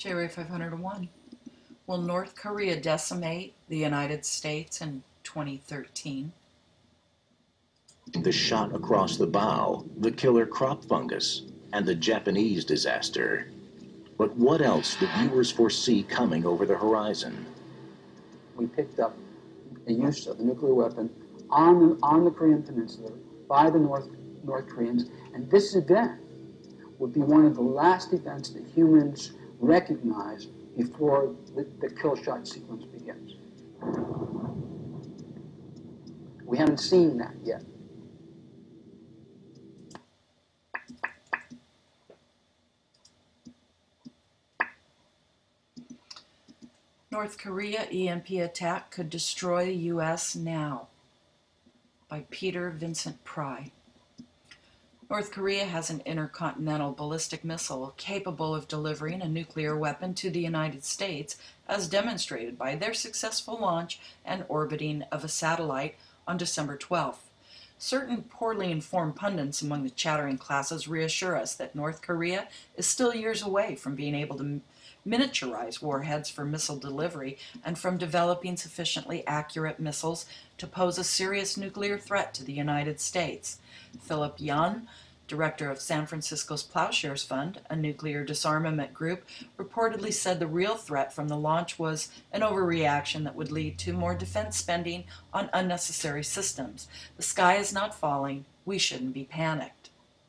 J-Ray 501. Will North Korea decimate the United States in 2013? The shot across the bow, the killer crop fungus, and the Japanese disaster. But what else do viewers foresee coming over the horizon? We picked up the use of the nuclear weapon on the Korean Peninsula by the North Koreans, and this event would be one of the last events that humans recognize before the kill shot sequence begins. We haven't seen that yet. North Korea EMP attack could destroy the U.S. now, by Peter Vincent Pry. North Korea has an intercontinental ballistic missile capable of delivering a nuclear weapon to the United States, as demonstrated by their successful launch and orbiting of a satellite on December 12th. Certain poorly informed pundits among the chattering classes reassure us that North Korea is still years away from being able to miniaturize warheads for missile delivery and from developing sufficiently accurate missiles to pose a serious nuclear threat to the United States. Philip Young, director of San Francisco's Plowshares Fund, a nuclear disarmament group, reportedly said the real threat from the launch was an overreaction that would lead to more defense spending on unnecessary systems. The sky is not falling. We shouldn't be panicked.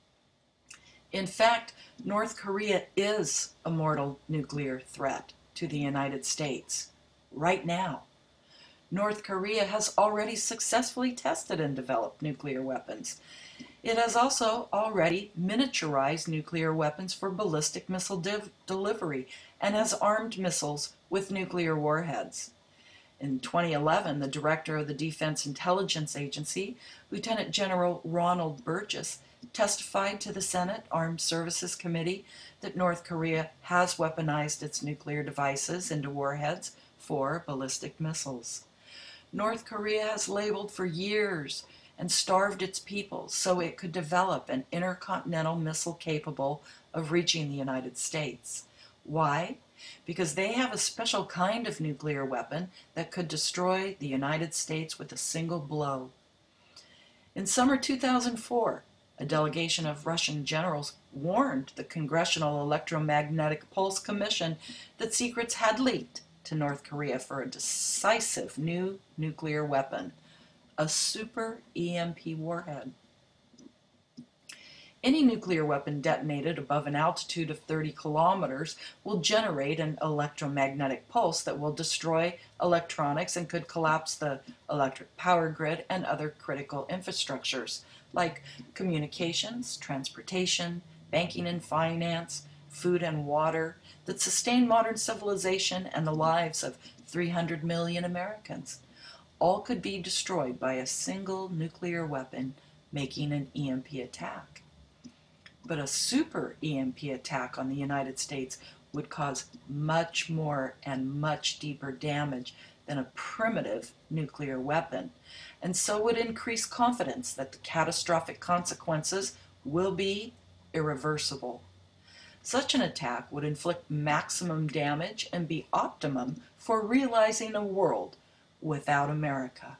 In fact, North Korea is a mortal nuclear threat to the United States right now. North Korea has already successfully tested and developed nuclear weapons. It has also already miniaturized nuclear weapons for ballistic missile delivery and has armed missiles with nuclear warheads. In 2011, the director of the Defense Intelligence Agency, Lieutenant General Ronald Burgess, testified to the Senate Armed Services Committee that North Korea has weaponized its nuclear devices into warheads for ballistic missiles. North Korea has labeled for years and starved its people so it could develop an intercontinental missile capable of reaching the United States. Why? Because they have a special kind of nuclear weapon that could destroy the United States with a single blow. In summer 2004, a delegation of Russian generals warned the Congressional Electromagnetic Pulse Commission that secrets had leaked to North Korea for a decisive new nuclear weapon, a super-EMP warhead. Any nuclear weapon detonated above an altitude of 30 kilometers will generate an electromagnetic pulse that will destroy electronics and could collapse the electric power grid and other critical infrastructures like communications, transportation, banking and finance, food and water that sustain modern civilization and the lives of 300 million Americans. All could be destroyed by a single nuclear weapon making an EMP attack. But a super EMP attack on the United States would cause much more and much deeper damage than a primitive nuclear weapon, and so would increase confidence that the catastrophic consequences will be irreversible. Such an attack would inflict maximum damage and be optimum for realizing a world without America.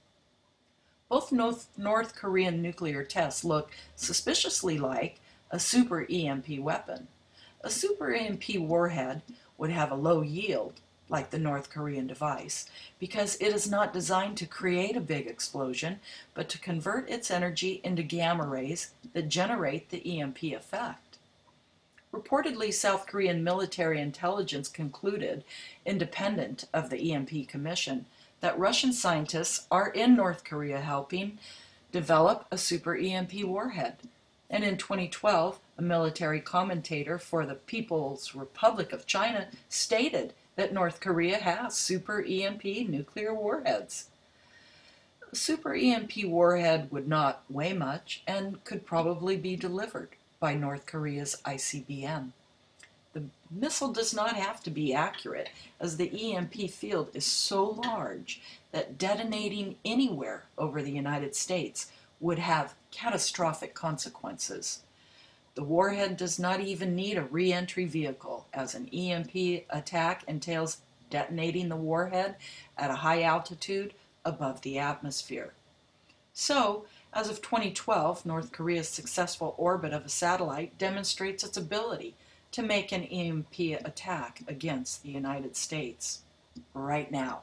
Both North Korean nuclear tests look suspiciously like a super-EMP weapon. A super-EMP warhead would have a low yield, like the North Korean device, because it is not designed to create a big explosion, but to convert its energy into gamma rays that generate the EMP effect. Reportedly, South Korean military intelligence concluded, independent of the EMP Commission, that Russian scientists are in North Korea helping develop a super-EMP warhead. And in 2012, a military commentator for the People's Republic of China stated that North Korea has super-EMP nuclear warheads. A super-EMP warhead would not weigh much and could probably be delivered by North Korea's ICBM. The missile does not have to be accurate, as the EMP field is so large that detonating anywhere over the United States would have catastrophic consequences. The warhead does not even need a re-entry vehicle, as an EMP attack entails detonating the warhead at a high altitude above the atmosphere. So, as of 2012, North Korea's successful orbit of a satellite demonstrates its ability to make an EMP attack against the United States right now.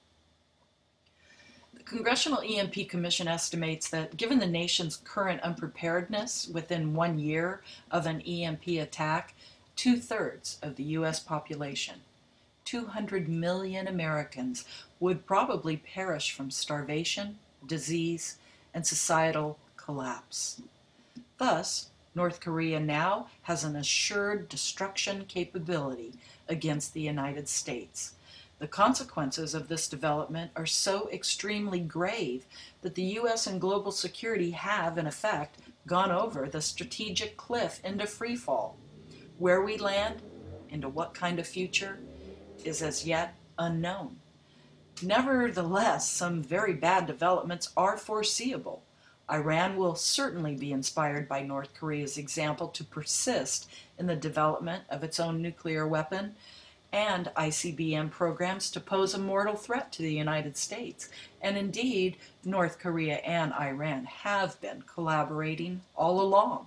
The Congressional EMP Commission estimates that given the nation's current unpreparedness, within 1 year of an EMP attack, 2/3 of the U.S. population, 200 million Americans, would probably perish from starvation, disease, and societal collapse. Thus, North Korea now has an assured destruction capability against the United States. The consequences of this development are so extremely grave that the U.S. and global security have, in effect, gone over the strategic cliff into freefall. Where we land, into what kind of future, is as yet unknown. Nevertheless, some very bad developments are foreseeable. Iran will certainly be inspired by North Korea's example to persist in the development of its own nuclear weapon and ICBM programs to pose a mortal threat to the United States. And indeed, North Korea and Iran have been collaborating all along.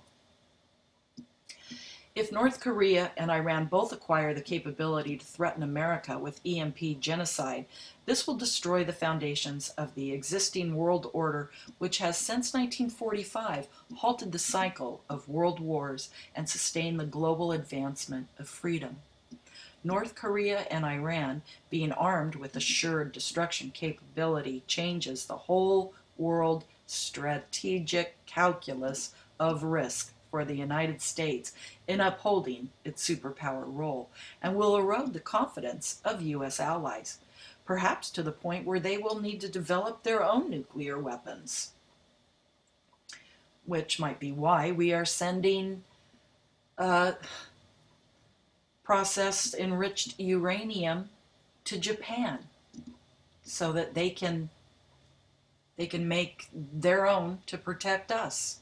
If North Korea and Iran both acquire the capability to threaten America with EMP genocide, this will destroy the foundations of the existing world order, which has since 1945 halted the cycle of world wars and sustained the global advancement of freedom. North Korea and Iran being armed with assured destruction capability changes the whole world strategic calculus of risk for the United States in upholding its superpower role, and will erode the confidence of U.S. allies, perhaps to the point where they will need to develop their own nuclear weapons. Which might be why we are sending processed enriched uranium to Japan, so that they can make their own to protect us.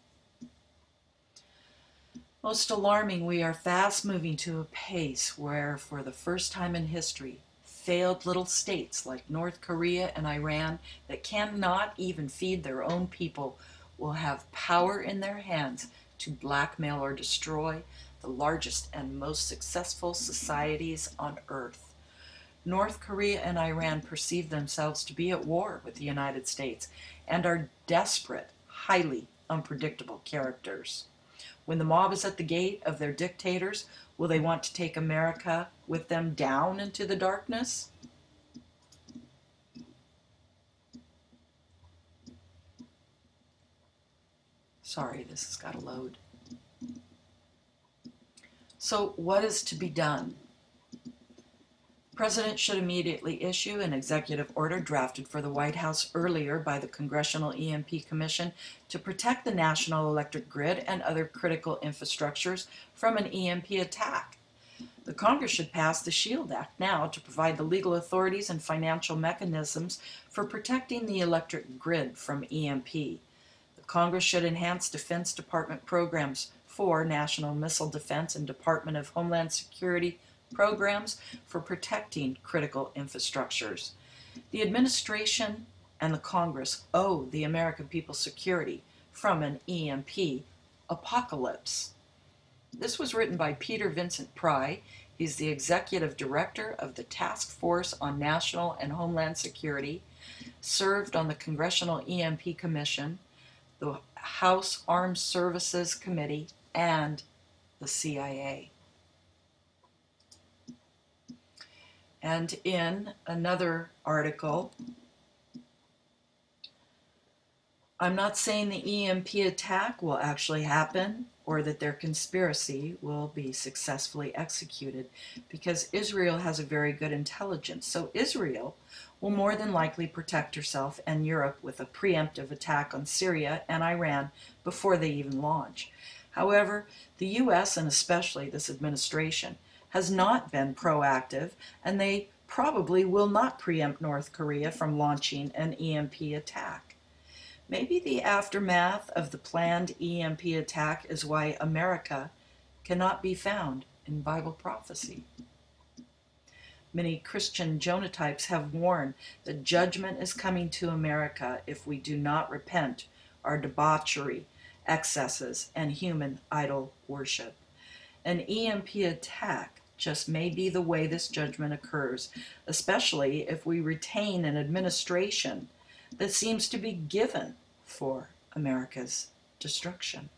Most alarming, we are fast moving to a pace where, for the first time in history, failed little states like North Korea and Iran that cannot even feed their own people will have power in their hands to blackmail or destroy the largest and most successful societies on earth. North Korea and Iran perceive themselves to be at war with the United States and are desperate, highly unpredictable characters. When the mob is at the gate of their dictators, will they want to take America with them down into the darkness? Sorry, this has got to load. So what is to be done? The President should immediately issue an executive order drafted for the White House earlier by the Congressional EMP Commission to protect the national electric grid and other critical infrastructures from an EMP attack. The Congress should pass the SHIELD Act now to provide the legal authorities and financial mechanisms for protecting the electric grid from EMP. The Congress should enhance Defense Department programs for national missile defense and Department of Homeland Security programs for protecting critical infrastructures. The administration and the Congress owe the American people security from an EMP apocalypse. This was written by Peter Vincent Pry. He's the executive director of the Task Force on National and Homeland Security, served on the Congressional EMP Commission, the House Armed Services Committee, and the CIA. And in another article, I'm not saying the EMP attack will actually happen or that their conspiracy will be successfully executed, because Israel has a very good intelligence. So Israel will more than likely protect herself and Europe with a preemptive attack on Syria and Iran before they even launch. However, the U.S., and especially this administration, has not been proactive, and they probably will not preempt North Korea from launching an EMP attack. Maybe the aftermath of the planned EMP attack is why America cannot be found in Bible prophecy. Many Christian Jonatypes have warned that judgment is coming to America if we do not repent our debauchery, excesses, and human idol worship. An EMP attack just may be the way this judgment occurs, especially if we retain an administration that seems to be given for America's destruction.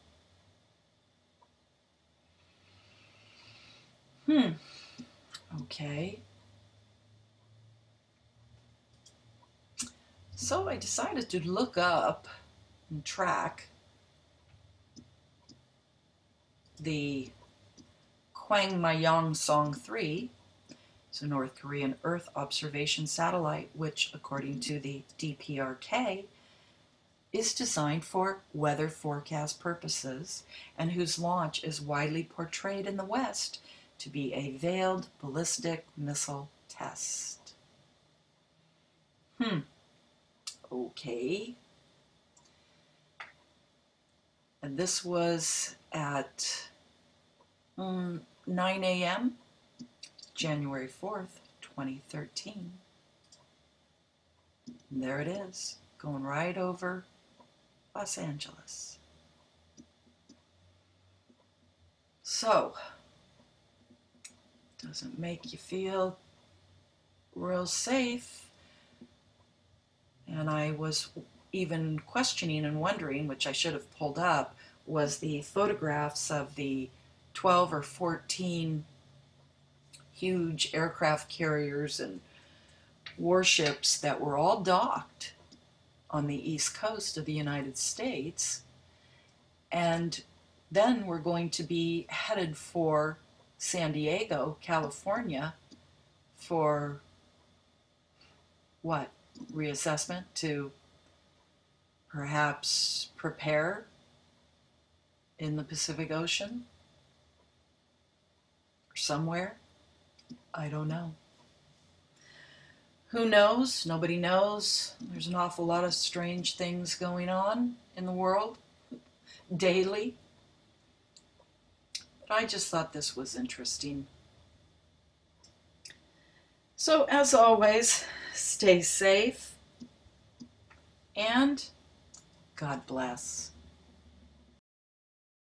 Okay. So I decided to look up and track the Kwangmayong Song 3. It's a North Korean Earth observation satellite, which, according to the DPRK, is designed for weather forecast purposes and whose launch is widely portrayed in the West to be a veiled ballistic missile test. Okay. And this was at 9 a.m., January 4th, 2013. And there it is, going right over Los Angeles. So, doesn't make you feel real safe. And I was even questioning and wondering, which I should have pulled up, was the photographs of the 12 or 14 huge aircraft carriers and warships that were all docked on the east coast of the United States. And then we're going to be headed for San Diego, California, for what? Reassessment to perhaps prepare in the Pacific Ocean or somewhere. I don't know. Who knows? Nobody knows. There's an awful lot of strange things going on in the world daily. But I just thought this was interesting. So, as always, stay safe and God bless.